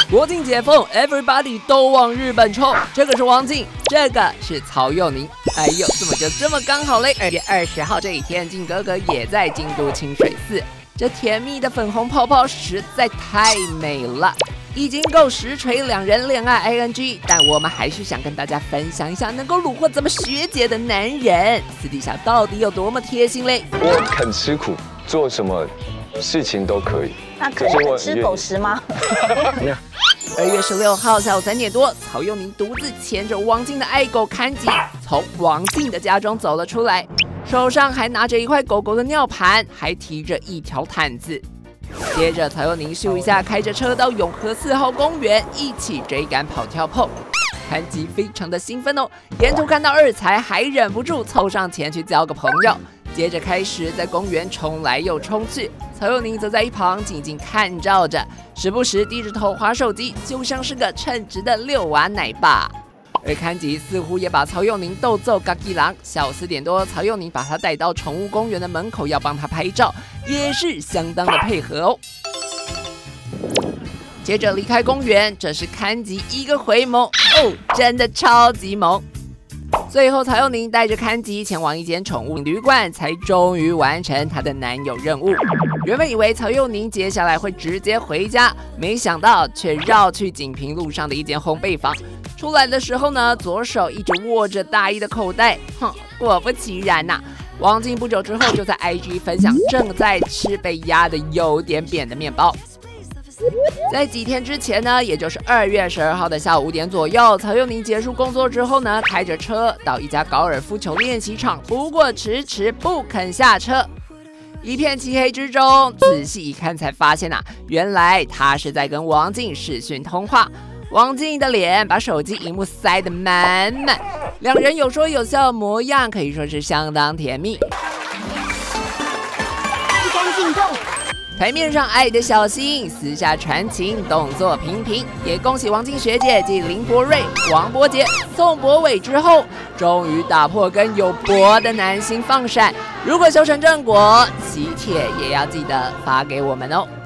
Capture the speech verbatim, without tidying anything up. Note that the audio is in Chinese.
国庆解封 ，everybody 都往日本冲。这个是王静，这个是曹佑宁。哎呦，怎么就这么刚好嘞？二月二十号这一天，靖哥哥也在京都清水寺。这甜蜜的粉红泡泡实在太美了。 已经够实锤两人恋爱 ing， 但我们还是想跟大家分享一下能够虏获咱们学姐的男人，私底下到底有多么贴心嘞？ 我肯吃苦，做什么事情都可以。 那可以吃狗食吗？ 二月十六号下午三点多，曹佑宁独自牵着王静的爱狗看吉，从王静的家中走了出来，手上还拿着一块狗狗的尿盘，还提着一条毯子。 接着，曹佑宁咻一下开着车到永和四号公园，一起追赶跑跳碰。看吉非常的兴奋哦，沿途看到二才还忍不住凑上前去交个朋友。接着开始在公园冲来又冲去，曹佑宁则在一旁静静看照着，时不时低着头滑手机，就像是个称职的遛娃奶爸。 而看吉似乎也把曹佑宁逗揍嘎吉郎。下午四点多，曹佑宁把他带到宠物公园的门口，要帮他拍照，也是相当的配合哦。接着离开公园，这是看吉一个回眸哦，真的超级萌。最后，曹佑宁带着看吉前往一间宠物旅馆，才终于完成他的男友任务。原本以为曹佑宁接下来会直接回家，没想到却绕去锦屏路上的一间烘焙坊。 出来的时候呢，左手一直握着大衣的口袋，哼，果不其然呐、啊，王静不久之后就在 I G 分享正在吃被压得有点扁的面包。在几天之前呢，也就是二月十二号的下午五点左右，曹佑宁结束工作之后呢，开着车到一家高尔夫球练习场，不过迟迟不肯下车。一片漆黑之中，仔细一看才发现啊，原来他是在跟王静视讯通话。 王静的脸把手机荧幕塞得满满，两人有说有笑的模样，可以说是相当甜蜜。 一杆进洞， 台面上爱的小心，私下传情，动作频频。也恭喜王静学姐继林柏瑞、王柏杰、宋柏伟之后，终于打破跟有柏的男星放闪。如果修成正果，喜帖也要记得发给我们哦。